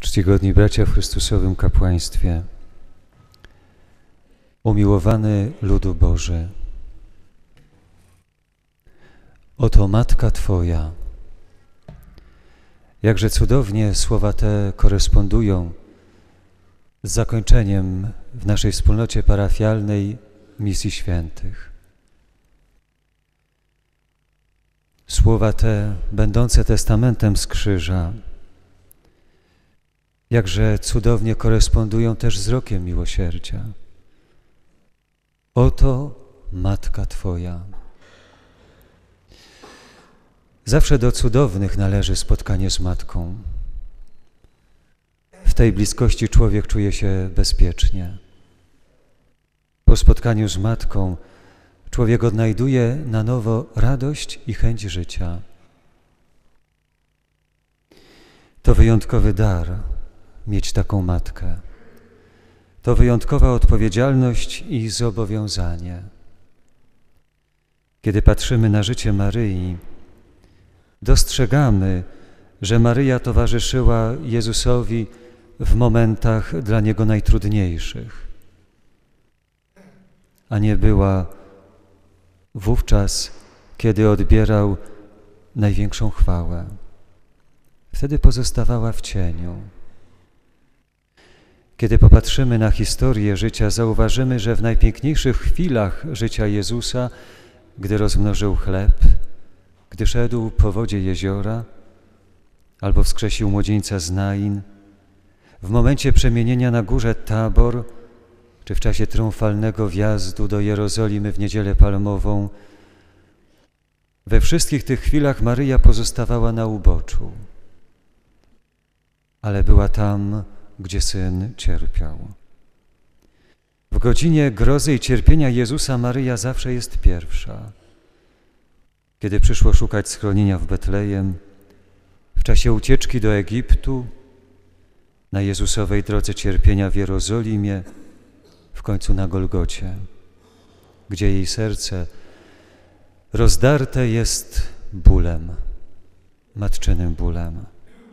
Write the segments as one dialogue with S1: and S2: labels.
S1: Czcigodni bracia w Chrystusowym kapłaństwie, umiłowany ludu Boży, oto Matka Twoja. Jakże cudownie słowa te korespondują z zakończeniem w naszej wspólnocie parafialnej misji świętych. Słowa te, będące testamentem z krzyża, jakże cudownie korespondują też z rokiem miłosierdzia. Oto Matka Twoja. Zawsze do cudownych należy spotkanie z Matką. W tej bliskości człowiek czuje się bezpiecznie. Po spotkaniu z Matką człowiek odnajduje na nowo radość i chęć życia. To wyjątkowy dar mieć taką matkę. To wyjątkowa odpowiedzialność i zobowiązanie. Kiedy patrzymy na życie Maryi, dostrzegamy, że Maryja towarzyszyła Jezusowi w momentach dla Niego najtrudniejszych, a nie była wówczas, kiedy odbierał największą chwałę. Wtedy pozostawała w cieniu. Kiedy popatrzymy na historię życia, zauważymy, że w najpiękniejszych chwilach życia Jezusa, gdy rozmnożył chleb, gdy szedł po wodzie jeziora, albo wskrzesił młodzieńca z Nain, w momencie przemienienia na górze Tabor, czy w czasie triumfalnego wjazdu do Jerozolimy w Niedzielę Palmową, we wszystkich tych chwilach Maryja pozostawała na uboczu, ale była tam, gdzie Syn cierpiał. W godzinie grozy i cierpienia Jezusa Maryja zawsze jest pierwsza. Kiedy przyszło szukać schronienia w Betlejem, w czasie ucieczki do Egiptu, na Jezusowej drodze cierpienia w Jerozolimie, w końcu na Golgocie, gdzie jej serce rozdarte jest bólem, matczynym bólem.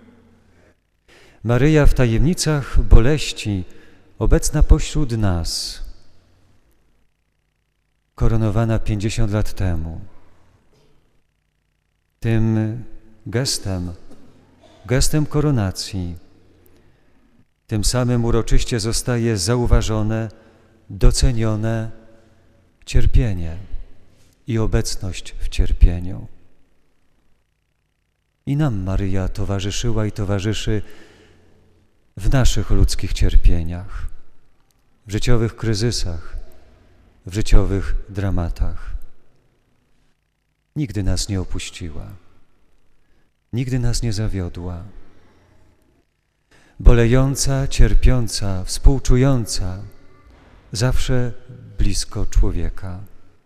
S1: Maryja w tajemnicach boleści, obecna pośród nas, koronowana 50 lat temu. Tym gestem koronacji, tym samym uroczyście zostaje zauważone, docenione cierpienie i obecność w cierpieniu. I nam Maryja towarzyszyła i towarzyszy w naszych ludzkich cierpieniach, w życiowych kryzysach, w życiowych dramatach. Nigdy nas nie opuściła, nigdy nas nie zawiodła. Bolejąca, cierpiąca, współczująca, zawsze blisko człowieka.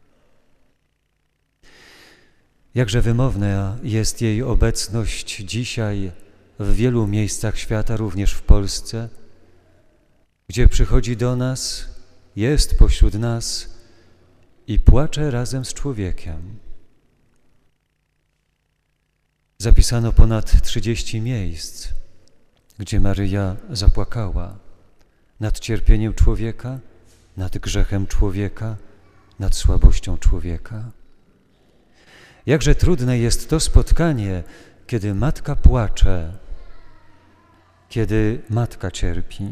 S1: Jakże wymowna jest jej obecność dzisiaj w wielu miejscach świata, również w Polsce, gdzie przychodzi do nas, jest pośród nas i płacze razem z człowiekiem. Zapisano ponad 30 miejsc, gdzie Maryja zapłakała nad cierpieniem człowieka, nad grzechem człowieka, nad słabością człowieka. Jakże trudne jest to spotkanie, kiedy matka płacze, kiedy matka cierpi.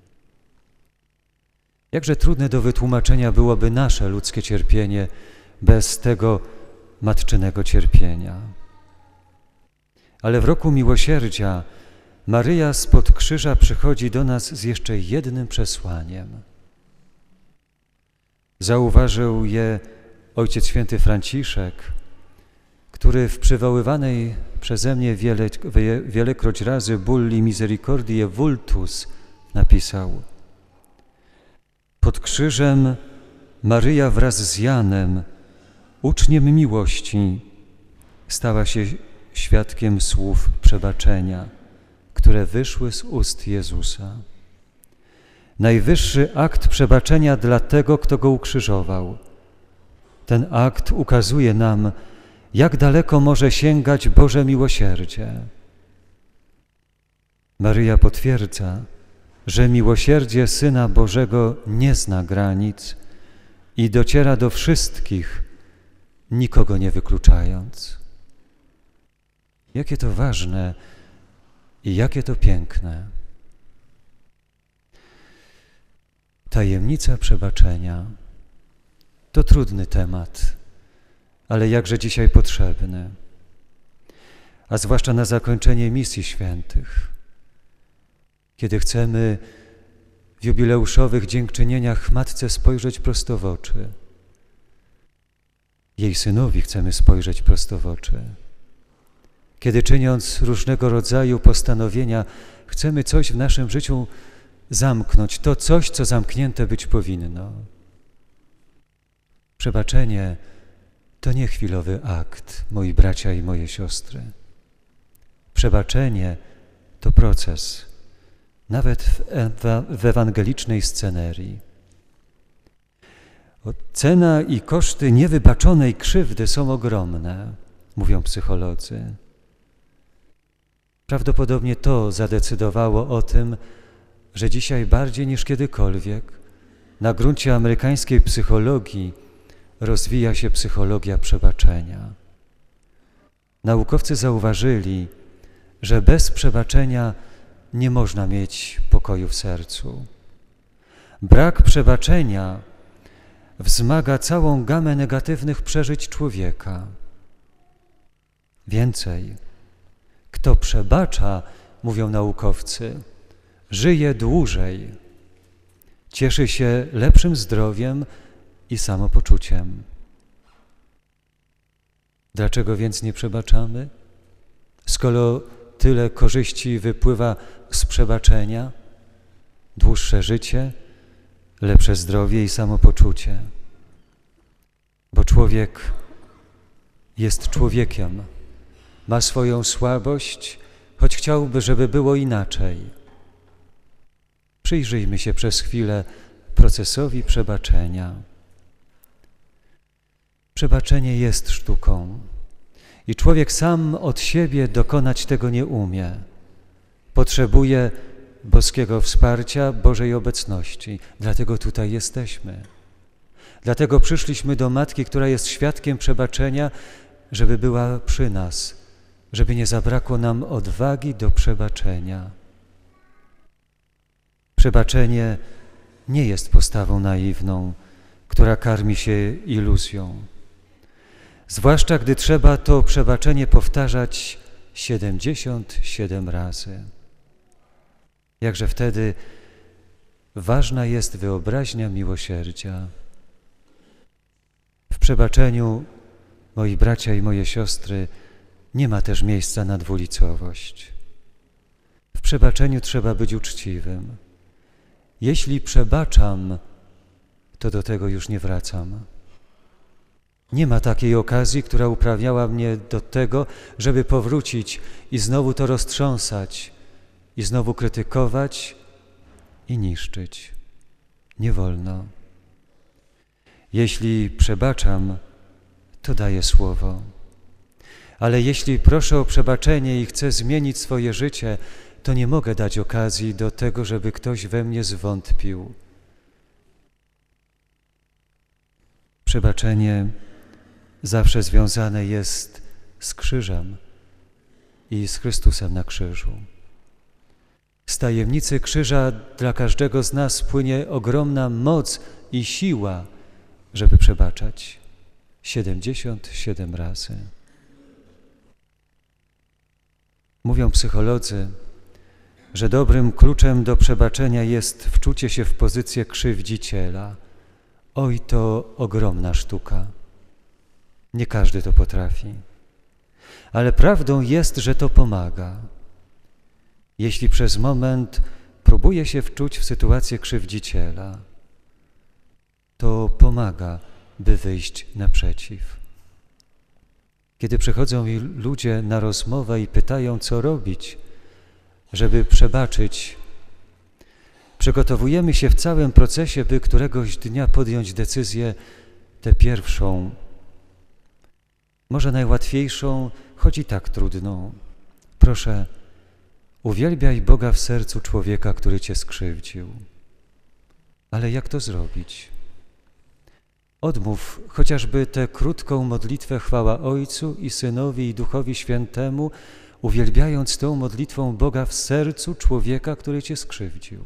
S1: Jakże trudne do wytłumaczenia byłoby nasze ludzkie cierpienie bez tego matczynego cierpienia. Ale w roku miłosierdzia Maryja spod krzyża przychodzi do nas z jeszcze jednym przesłaniem. Zauważył je Ojciec Święty Franciszek, który w przywoływanej przeze mnie wielekroć razy Bulli Misericordiae Vultus napisał: pod krzyżem Maryja wraz z Janem, uczniem miłości, stała się świadkiem słów przebaczenia, które wyszły z ust Jezusa. Najwyższy akt przebaczenia dla tego, kto Go ukrzyżował. Ten akt ukazuje nam, jak daleko może sięgać Boże miłosierdzie. Maryja potwierdza, że miłosierdzie Syna Bożego nie zna granic i dociera do wszystkich, nikogo nie wykluczając. Jakie to ważne i jakie to piękne. Tajemnica przebaczenia to trudny temat, ale jakże dzisiaj potrzebny, a zwłaszcza na zakończenie misji świętych, kiedy chcemy w jubileuszowych dziękczynieniach Matce spojrzeć prosto w oczy. Jej Synowi chcemy spojrzeć prosto w oczy. Kiedy czyniąc różnego rodzaju postanowienia, chcemy coś w naszym życiu zamknąć, to coś, co zamknięte być powinno. Przebaczenie to nie chwilowy akt, moi bracia i moje siostry. Przebaczenie to proces, nawet w ewangelicznej scenerii. Cena i koszty niewybaczonej krzywdy są ogromne, mówią psycholodzy. Prawdopodobnie to zadecydowało o tym, że dzisiaj bardziej niż kiedykolwiek na gruncie amerykańskiej psychologii rozwija się psychologia przebaczenia. Naukowcy zauważyli, że bez przebaczenia nie można mieć pokoju w sercu. Brak przebaczenia wzmaga całą gamę negatywnych przeżyć człowieka. Więcej, kto przebacza, mówią naukowcy, żyje dłużej, cieszy się lepszym zdrowiem i samopoczuciem. Dlaczego więc nie przebaczamy? Skoro tyle korzyści wypływa z przebaczenia, dłuższe życie, lepsze zdrowie i samopoczucie. Bo człowiek jest człowiekiem, ma swoją słabość, choć chciałby, żeby było inaczej. Przyjrzyjmy się przez chwilę procesowi przebaczenia. Przebaczenie jest sztuką i człowiek sam od siebie dokonać tego nie umie. Potrzebuje boskiego wsparcia, Bożej obecności. Dlatego tutaj jesteśmy. Dlatego przyszliśmy do Matki, która jest świadkiem przebaczenia, żeby była przy nas, żeby nie zabrakło nam odwagi do przebaczenia. Przebaczenie nie jest postawą naiwną, która karmi się iluzją. Zwłaszcza gdy trzeba to przebaczenie powtarzać 77 razy. Jakże wtedy ważna jest wyobraźnia miłosierdzia. W przebaczeniu, moi bracia i moje siostry, nie ma też miejsca na dwulicowość. W przebaczeniu trzeba być uczciwym. Jeśli przebaczam, to do tego już nie wracam. Nie ma takiej okazji, która uprawniała mnie do tego, żeby powrócić i znowu to roztrząsać, i znowu krytykować i niszczyć. Nie wolno. Jeśli przebaczam, to daję słowo. Ale jeśli proszę o przebaczenie i chcę zmienić swoje życie, to nie mogę dać okazji do tego, żeby ktoś we mnie zwątpił. Przebaczenie zawsze związane jest z krzyżem i z Chrystusem na krzyżu. Z tajemnicy krzyża dla każdego z nas płynie ogromna moc i siła, żeby przebaczać 77 razy. Mówią psycholodzy, że dobrym kluczem do przebaczenia jest wczucie się w pozycję krzywdziciela. Oj, to ogromna sztuka. Nie każdy to potrafi. Ale prawdą jest, że to pomaga. Jeśli przez moment próbuje się wczuć w sytuację krzywdziciela, to pomaga, by wyjść naprzeciw. Kiedy przychodzą mi ludzie na rozmowę i pytają, co robić, żeby przebaczyć, przygotowujemy się w całym procesie, by któregoś dnia podjąć decyzję, tę pierwszą, może najłatwiejszą, choć i tak trudną. Proszę, Uwielbiaj Boga w sercu człowieka, który cię skrzywdził. Ale jak to zrobić? Odmów chociażby tę krótką modlitwę chwała Ojcu i Synowi i Duchowi Świętemu, uwielbiając tą modlitwą Boga w sercu człowieka, który cię skrzywdził.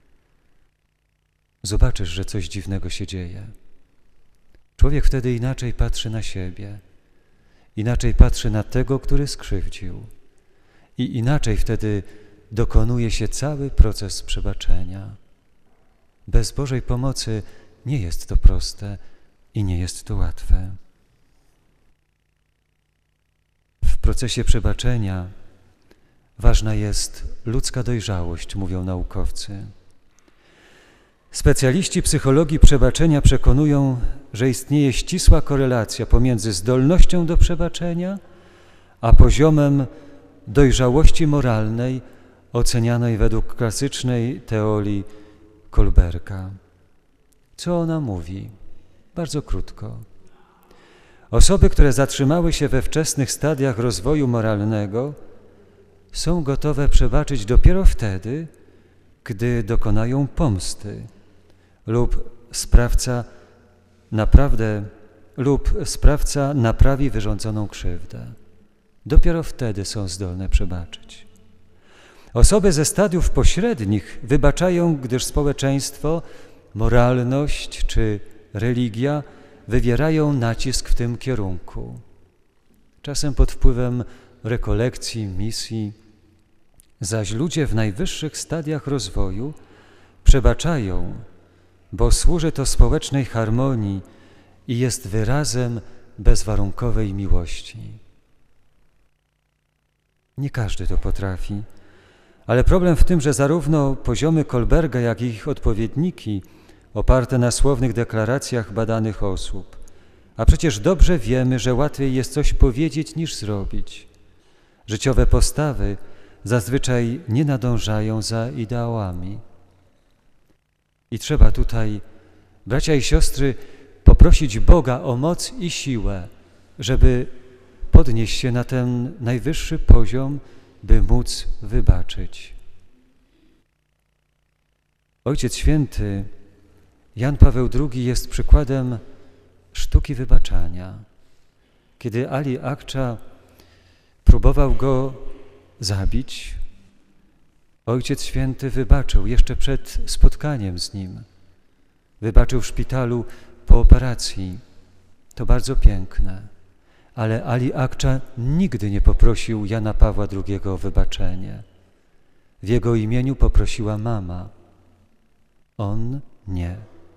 S1: Zobaczysz, że coś dziwnego się dzieje. Człowiek wtedy inaczej patrzy na siebie, inaczej patrzy na tego, który skrzywdził i inaczej wtedy dokonuje się cały proces przebaczenia. Bez Bożej pomocy nie jest to proste i nie jest to łatwe. W procesie przebaczenia ważna jest ludzka dojrzałość, mówią naukowcy. Specjaliści psychologii przebaczenia przekonują, że istnieje ścisła korelacja pomiędzy zdolnością do przebaczenia a poziomem dojrzałości moralnej ocenianej według klasycznej teorii Kohlberga. Co ona mówi? Bardzo krótko. Osoby, które zatrzymały się we wczesnych stadiach rozwoju moralnego, są gotowe przebaczyć dopiero wtedy, gdy dokonają pomsty lub sprawca naprawi wyrządzoną krzywdę. Dopiero wtedy są zdolne przebaczyć. Osoby ze stadiów pośrednich wybaczają, gdyż społeczeństwo, moralność czy religia wywierają nacisk w tym kierunku. Czasem pod wpływem rekolekcji, misji, zaś ludzie w najwyższych stadiach rozwoju przebaczają, bo służy to społecznej harmonii i jest wyrazem bezwarunkowej miłości. Nie każdy to potrafi, ale problem w tym, że zarówno poziomy Kohlberga, jak i ich odpowiedniki oparte na słownych deklaracjach badanych osób, a przecież dobrze wiemy, że łatwiej jest coś powiedzieć niż zrobić. Życiowe postawy zazwyczaj nie nadążają za ideałami. I trzeba tutaj, bracia i siostry, poprosić Boga o moc i siłę, żeby podnieść się na ten najwyższy poziom, by móc wybaczyć. Ojciec Święty Jan Paweł II jest przykładem sztuki wybaczania. Kiedy Ali Akcza próbował go zabić, Ojciec Święty wybaczył jeszcze przed spotkaniem z nim. Wybaczył w szpitalu po operacji. To bardzo piękne. Ale Ali Akcza nigdy nie poprosił Jana Pawła II o wybaczenie. W jego imieniu poprosiła mama. On nie.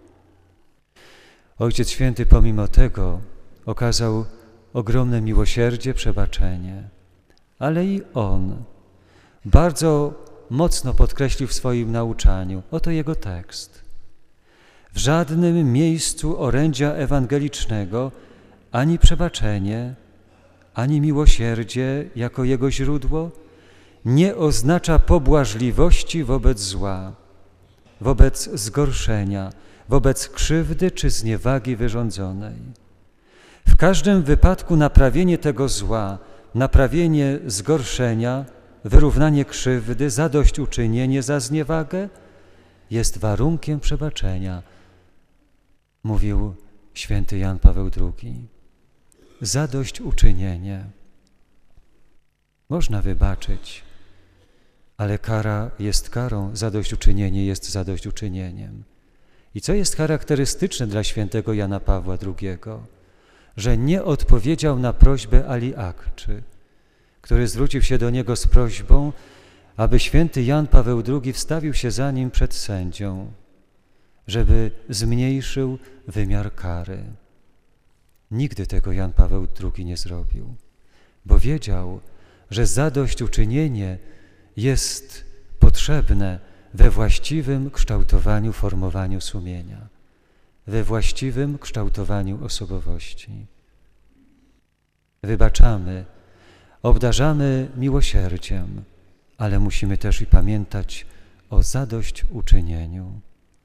S1: Ojciec Święty pomimo tego okazał ogromne miłosierdzie, przebaczenie. Ale i on bardzo mocno podkreślił w swoim nauczaniu. Oto jego tekst. W żadnym miejscu orędzia ewangelicznego ani przebaczenie, ani miłosierdzie jako jego źródło nie oznacza pobłażliwości wobec zła, wobec zgorszenia, wobec krzywdy czy zniewagi wyrządzonej. W każdym wypadku naprawienie tego zła, naprawienie zgorszenia, wyrównanie krzywdy, zadośćuczynienie za zniewagę jest warunkiem przebaczenia, mówił święty Jan Paweł II. Zadośćuczynienie. Można wybaczyć, ale kara jest karą, zadośćuczynienie jest zadośćuczynieniem. I co jest charakterystyczne dla świętego Jana Pawła II? Że nie odpowiedział na prośbę Ali Akczy, który zwrócił się do niego z prośbą, aby święty Jan Paweł II wstawił się za nim przed sędzią, żeby zmniejszył wymiar kary. Nigdy tego Jan Paweł II nie zrobił, bo wiedział, że zadośćuczynienie jest potrzebne we właściwym kształtowaniu, formowaniu sumienia, we właściwym kształtowaniu osobowości. Wybaczamy, obdarzamy miłosierdziem, ale musimy też i pamiętać o zadośćuczynieniu.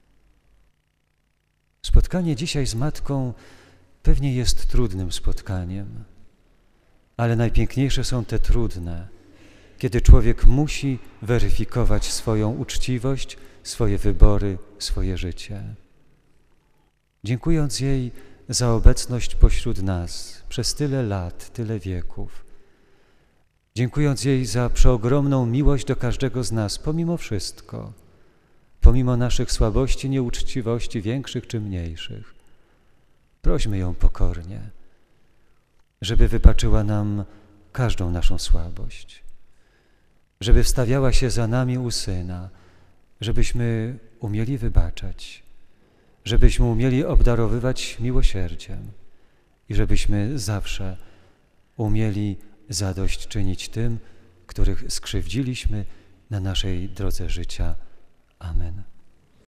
S1: Spotkanie dzisiaj z Matką pewnie jest trudnym spotkaniem, ale najpiękniejsze są te trudne, kiedy człowiek musi weryfikować swoją uczciwość, swoje wybory, swoje życie. Dziękując jej za obecność pośród nas przez tyle lat, tyle wieków, dziękując jej za przeogromną miłość do każdego z nas, pomimo wszystko, pomimo naszych słabości, nieuczciwości, większych czy mniejszych, prośmy ją pokornie, żeby wybaczyła nam każdą naszą słabość, żeby wstawiała się za nami u Syna, żebyśmy umieli wybaczać, żebyśmy umieli obdarowywać miłosierdziem i żebyśmy zawsze umieli zadośćczynić tym, których skrzywdziliśmy na naszej drodze życia. Amen.